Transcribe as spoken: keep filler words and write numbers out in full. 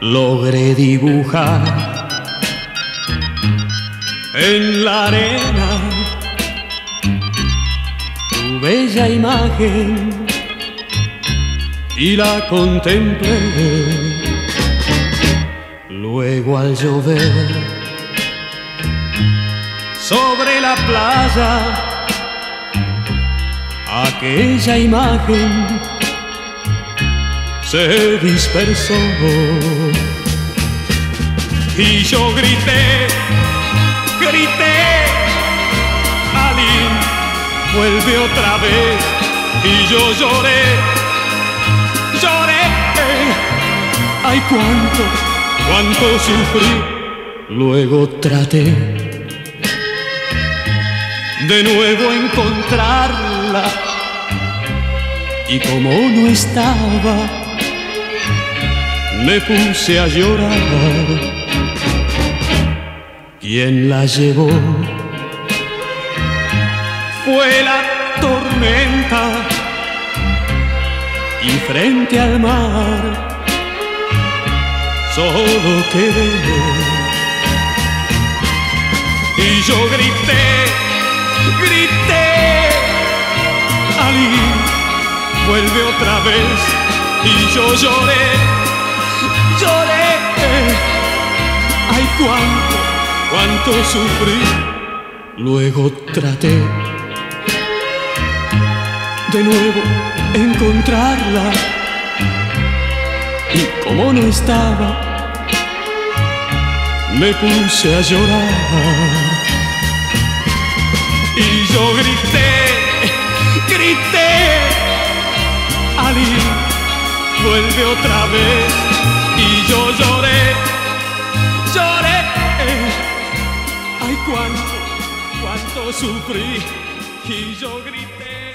logré dibujar en la arena tu bella imagen y la contemplé. Luego al llover sobre la playa, aquella imagen se dispersó y yo grité, grité, Aline, vuelve otra vez. Y yo lloré, lloré, ay cuánto, cuánto sufrí. Luego traté de nuevo encontrarla y como no estaba, me puse a llorar. ¿Quién la llevó? Fue la tormenta y frente al mar solo quedé. Y yo grité, grité, Aline, vuelve otra vez. Y yo lloré, lloré, ay cuánto, cuánto sufrí. Luego traté de nuevo encontrarla y como no estaba, me puse a llorar. Y yo grité, grité, Aline, vuelve otra vez. Y yo lloré, lloré, ay cuánto, cuánto sufrí. Y yo grité.